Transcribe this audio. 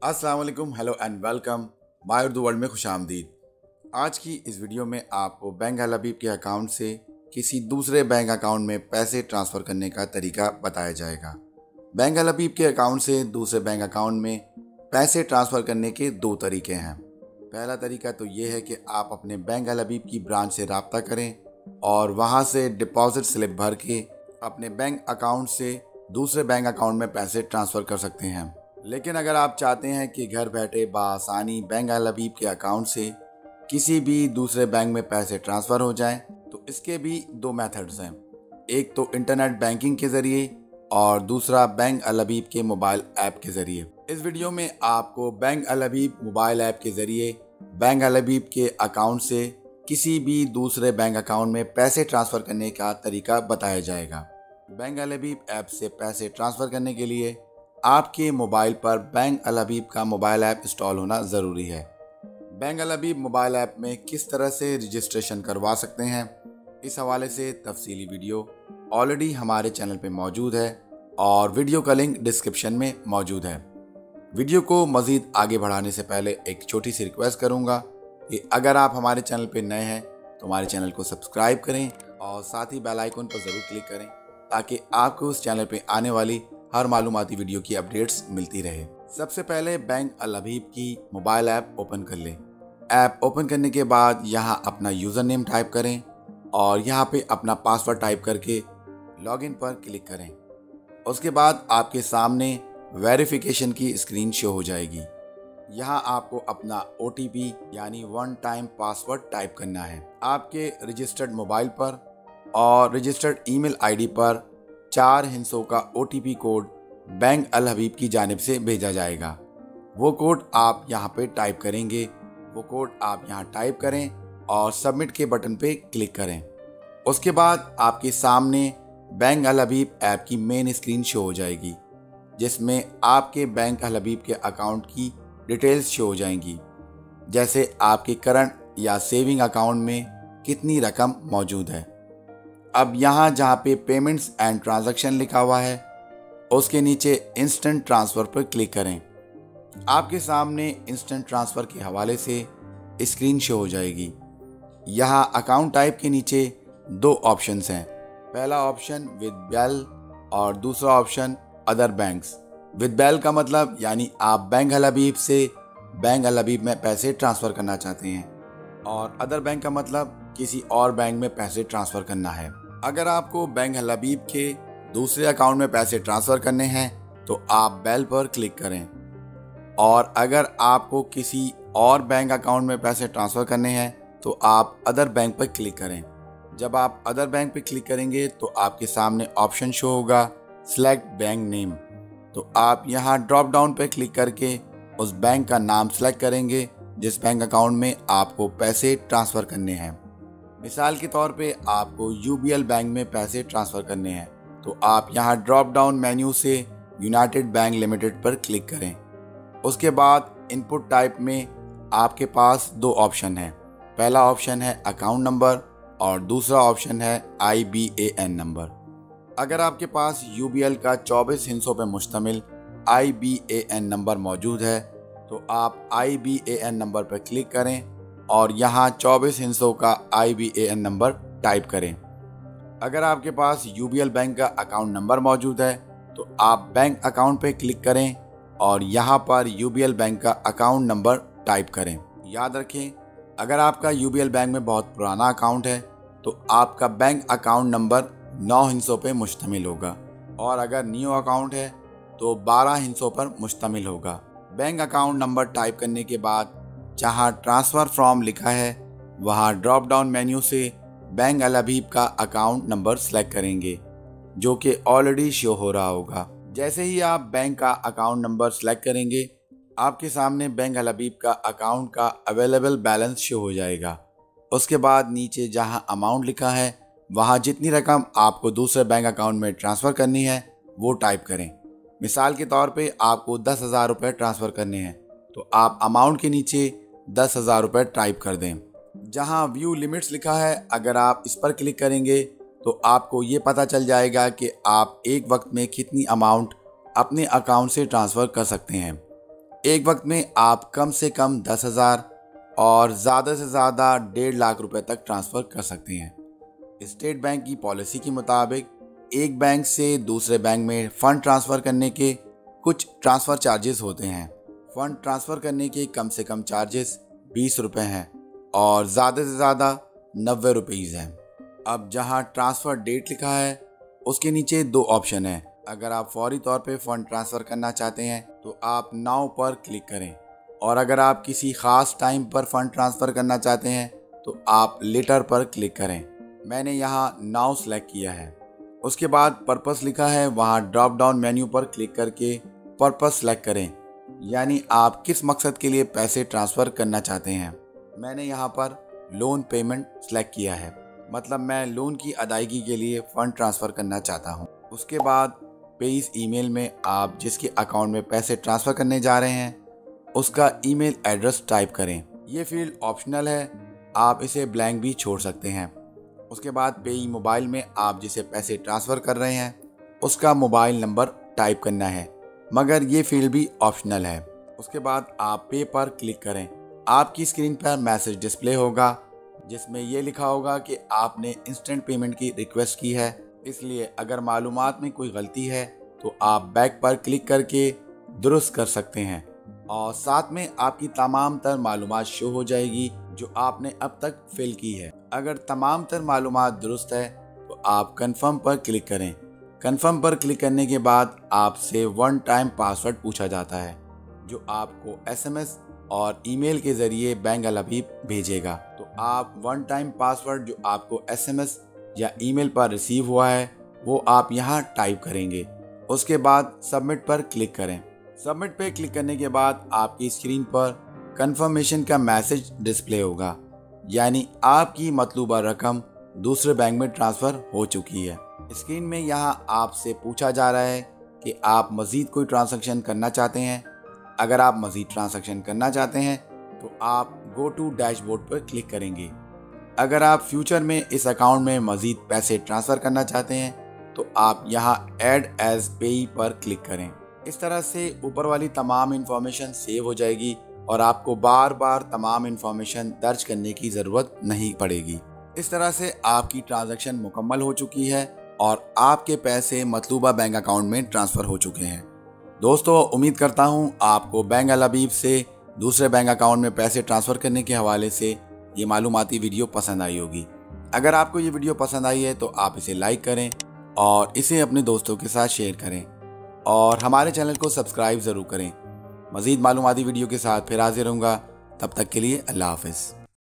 अस्सलाम वालेकुम, hello and welcome my Urdu world में खुशामदीद। आज की इस वीडियो में आपको बैंक अल हबीब के अकाउंट से किसी दूसरे बैंक अकाउंट में पैसे ट्रांसफ़र करने का तरीका बताया जाएगा। बैंक अल हबीब के अकाउंट से दूसरे बैंक अकाउंट में पैसे ट्रांसफ़र करने के दो तरीके हैं। पहला तरीका तो ये है कि आप अपने बैंक अल हबीब की ब्रांच से रब्ता करें और वहाँ से डिपॉजिट स्लिप भर के अपने बैंक अकाउंट से दूसरे बैंक अकाउंट में पैसे ट्रांसफ़र कर सकते हैं। लेकिन अगर आप चाहते हैं कि घर बैठे बआसानी बैंक अल हबीब के अकाउंट से किसी भी दूसरे बैंक में पैसे ट्रांसफ़र हो जाएं, तो इसके भी दो मेथड्स हैं। एक तो इंटरनेट बैंकिंग के ज़रिए और दूसरा बैंक अल हबीब के मोबाइल ऐप के ज़रिए। इस वीडियो में आपको bank Al Habib mobile app के ज़रिए बैंक अल हबीब के अकाउंट से किसी भी दूसरे बैंक अकाउंट में पैसे ट्रांसफ़र करने का तरीका बताया जाएगा। बैंक अल हबीब ऐप से पैसे ट्रांसफ़र करने के लिए आपके मोबाइल पर बैंक अल हबीब का मोबाइल ऐप इंस्टॉल होना ज़रूरी है। Bank Al Habib mobile app में किस तरह से रजिस्ट्रेशन करवा सकते हैं, इस हवाले से तफसीली वीडियो ऑलरेडी हमारे चैनल पे मौजूद है और वीडियो का लिंक डिस्क्रिप्शन में मौजूद है। वीडियो को मज़ीद आगे बढ़ाने से पहले एक छोटी सी रिक्वेस्ट करूँगा कि अगर आप हमारे चैनल पर नए हैं तो हमारे चैनल को सब्सक्राइब करें और साथ ही बेल आइकन पर ज़रूर क्लिक करें ताकि आपको उस चैनल पर आने वाली हर मालूमाती वीडियो की अपडेट्स मिलती रहे। सबसे पहले बैंक अल हबीब की मोबाइल ऐप ओपन कर लें। ऐप ओपन करने के बाद यहाँ अपना यूज़र नेम टाइप करें और यहाँ पे अपना पासवर्ड टाइप करके लॉगिन पर क्लिक करें। उसके बाद आपके सामने वेरिफिकेशन की स्क्रीन शो हो जाएगी। यहाँ आपको अपना OTP यानी वन टाइम पासवर्ड टाइप करना है। आपके रजिस्टर्ड मोबाइल पर और रजिस्टर्ड ईमेल आईडी पर 4 हिस्सों का OTP code bank Al Habib की जानिब से भेजा जाएगा। वो कोड आप यहाँ पे टाइप करेंगे। वो कोड आप यहाँ टाइप करें और सबमिट के बटन पे क्लिक करें। उसके बाद आपके सामने बैंक अल हबीब ऐप की मेन स्क्रीन शो हो जाएगी, जिसमें आपके बैंक अल हबीब के अकाउंट की डिटेल्स शो हो जाएंगी, जैसे आपके करंट या सेविंग अकाउंट में कितनी रकम मौजूद है। अब यहाँ जहाँ पे पेमेंट्स एंड ट्रांजैक्शन लिखा हुआ है, उसके नीचे इंस्टेंट ट्रांसफ़र पर क्लिक करें। आपके सामने इंस्टेंट ट्रांसफ़र के हवाले से स्क्रीन शो हो जाएगी। यहाँ अकाउंट टाइप के नीचे दो ऑप्शंस हैं। पहला ऑप्शन विद बेल और दूसरा ऑप्शन अदर बैंक्स। विद बेल का मतलब यानी आप बैंक अल हबीब से बैंक अल हबीब में पैसे ट्रांसफ़र करना चाहते हैं, और अदर बैंक का मतलब किसी और बैंक में पैसे ट्रांसफ़र करना है। अगर आपको बैंक अल हबीब के दूसरे अकाउंट में पैसे ट्रांसफ़र करने हैं तो आप बेल पर क्लिक करें, और अगर आपको किसी और बैंक अकाउंट में पैसे ट्रांसफ़र करने हैं तो आप अदर बैंक पर क्लिक करें। जब आप अदर बैंक पर क्लिक करेंगे तो आपके सामने ऑप्शन शो होगा सेलेक्ट बैंक नेम। तो आप यहाँ ड्रॉप डाउन पर क्लिक करके उस बैंक का नाम सेलेक्ट करेंगे जिस बैंक अकाउंट में आपको पैसे ट्रांसफ़र करने हैं। मिसाल के तौर पे आपको UBL बैंक में पैसे ट्रांसफ़र करने हैं तो आप यहाँ ड्रॉप डाउन मेन्यू से यूनाइटेड बैंक लिमिटेड पर क्लिक करें। उसके बाद इनपुट टाइप में आपके पास दो ऑप्शन हैं। पहला ऑप्शन है अकाउंट नंबर और दूसरा ऑप्शन है IBAN नंबर। अगर आपके पास UBL का 24 हिस्सों पर मुश्तमिल IBAN नंबर मौजूद है तो आप IBAN नंबर पर क्लिक करें और यहाँ 24 हिस्सों का IBAN नंबर टाइप करें। अगर आपके पास UBL बैंक का अकाउंट नंबर मौजूद है तो आप बैंक अकाउंट पे क्लिक करें और यहाँ पर UBL बैंक का अकाउंट नंबर टाइप करें। याद रखें, अगर आपका UBL बैंक में बहुत पुराना अकाउंट है तो आपका बैंक अकाउंट नंबर 9 हिस्सों पे मुश्तमिल होगा, और अगर न्यू अकाउंट है तो 12 हिस्सों पर मुश्तमिल होगा। बैंक अकाउंट नंबर टाइप करने के बाद जहां ट्रांसफ़र फ्रॉम लिखा है वहां ड्रॉप डाउन मेन्यू से बैंक अल हबीब का अकाउंट नंबर सेलेक्ट करेंगे, जो कि ऑलरेडी शो हो रहा होगा। जैसे ही आप बैंक का अकाउंट नंबर सेलेक्ट करेंगे, आपके सामने बैंक अल हबीब का अकाउंट का अवेलेबल बैलेंस शो हो जाएगा। उसके बाद नीचे जहां अमाउंट लिखा है वहां जितनी रकम आपको दूसरे बैंक अकाउंट में ट्रांसफ़र करनी है वो टाइप करें। मिसाल के तौर पे आपको 10,000 रुपये ट्रांसफ़र करने हैं तो आप अमाउंट के नीचे 10,000 रुपये टाइप कर दें। जहां व्यू लिमिट्स लिखा है, अगर आप इस पर क्लिक करेंगे तो आपको ये पता चल जाएगा कि आप एक वक्त में कितनी अमाउंट अपने अकाउंट से ट्रांसफ़र कर सकते हैं। एक वक्त में आप कम से कम 10,000 और ज़्यादा से ज़्यादा 1.5 लाख रुपए तक ट्रांसफ़र कर सकते हैं। स्टेट बैंक की पॉलिसी के मुताबिक एक बैंक से दूसरे बैंक में फ़ंड ट्रांसफ़र करने के कुछ ट्रांसफ़र चार्जेस होते हैं। फ़ंड ट्रांसफ़र करने के कम से कम चार्जेस 20 रुपये हैं और ज़्यादा से ज़्यादा 90 रुपीज़ हैं। अब जहां ट्रांसफ़र डेट लिखा है उसके नीचे 2 ऑप्शन हैं। अगर आप फौरी तौर पे फ़ंड ट्रांसफ़र करना चाहते हैं तो आप नाउ पर क्लिक करें, और अगर आप किसी ख़ास टाइम पर फ़ंड ट्रांसफ़र करना चाहते हैं तो आप लेटर पर क्लिक करें। मैंने यहाँ नाउ सेलेक्ट किया है। उसके बाद पर्पस लिखा है, वहाँ ड्रॉप डाउन मेन्यू पर क्लिक करके पर्पस सेलेक्ट करें, यानी आप किस मकसद के लिए पैसे ट्रांसफ़र करना चाहते हैं। मैंने यहाँ पर लोन पेमेंट सेलेक्ट किया है, मतलब मैं लोन की अदायगी के लिए फ़ंड ट्रांसफ़र करना चाहता हूँ। उसके बाद पेज ईमेल में आप जिसके अकाउंट में पैसे ट्रांसफ़र करने जा रहे हैं उसका ईमेल एड्रेस टाइप करें। ये फील्ड ऑप्शनल है, आप इसे ब्लैंक भी छोड़ सकते हैं। उसके बाद पेई मोबाइल में आप जिसे पैसे ट्रांसफ़र कर रहे हैं उसका मोबाइल नंबर टाइप करना है, मगर ये फील्ड भी ऑप्शनल है। उसके बाद आप पे पर क्लिक करें। आपकी स्क्रीन पर मैसेज डिस्प्ले होगा जिसमें ये लिखा होगा कि आपने इंस्टेंट पेमेंट की रिक्वेस्ट की है, इसलिए अगर मालूमात में कोई गलती है तो आप बैक पर क्लिक करके दुरुस्त कर सकते हैं, और साथ में आपकी तमाम तर मालूमात शो हो जाएगी जो आपने अब तक फिल की है। अगर तमाम तर मालूमात दुरुस्त है तो आप कंफर्म पर क्लिक करें। कंफर्म पर क्लिक करने के बाद आपसे 1 टाइम पासवर्ड पूछा जाता है जो आपको SMS और ईमेल के ज़रिए बैंक अल हबीब भेजेगा। तो आप 1 टाइम पासवर्ड जो आपको SMS या ईमेल पर रिसीव हुआ है वो आप यहाँ टाइप करेंगे। उसके बाद सबमिट पर क्लिक करें। सबमिट पे क्लिक करने के बाद आपकी स्क्रीन पर कंफर्मेशन का मैसेज डिस्प्ले होगा, यानी आपकी मतलूबा रकम दूसरे बैंक में ट्रांसफ़र हो चुकी है। स्क्रीन में यहाँ आपसे पूछा जा रहा है कि आप मज़ीद कोई ट्रांजैक्शन करना चाहते हैं। अगर आप मज़ीद ट्रांजैक्शन करना चाहते हैं तो आप गो टू डैशबोर्ड पर क्लिक करेंगे। अगर आप फ्यूचर में इस अकाउंट में मज़ीद पैसे ट्रांसफ़र करना चाहते हैं तो आप यहाँ ऐड एज पेई पर क्लिक करें। इस तरह से ऊपर वाली तमाम इन्फॉर्मेशन सेव हो जाएगी और आपको बार बार तमाम इन्फॉर्मेशन दर्ज करने की ज़रूरत नहीं पड़ेगी। इस तरह से आपकी ट्रांजैक्शन मुकम्मल हो चुकी है और आपके पैसे मतलूबा बैंक अकाउंट में ट्रांसफ़र हो चुके हैं। दोस्तों, उम्मीद करता हूँ आपको बैंक अल हबीब से दूसरे बैंक अकाउंट में पैसे ट्रांसफ़र करने के हवाले से ये मालूमाती वीडियो पसंद आई होगी। अगर आपको ये वीडियो पसंद आई है तो आप इसे लाइक करें और इसे अपने दोस्तों के साथ शेयर करें, और हमारे चैनल को सब्सक्राइब ज़रूर करें। मज़ीद मालूमाती वीडियो के साथ फिर हाजिर रहूँगा, तब तक के लिए अल्लाह हाफ़िज़।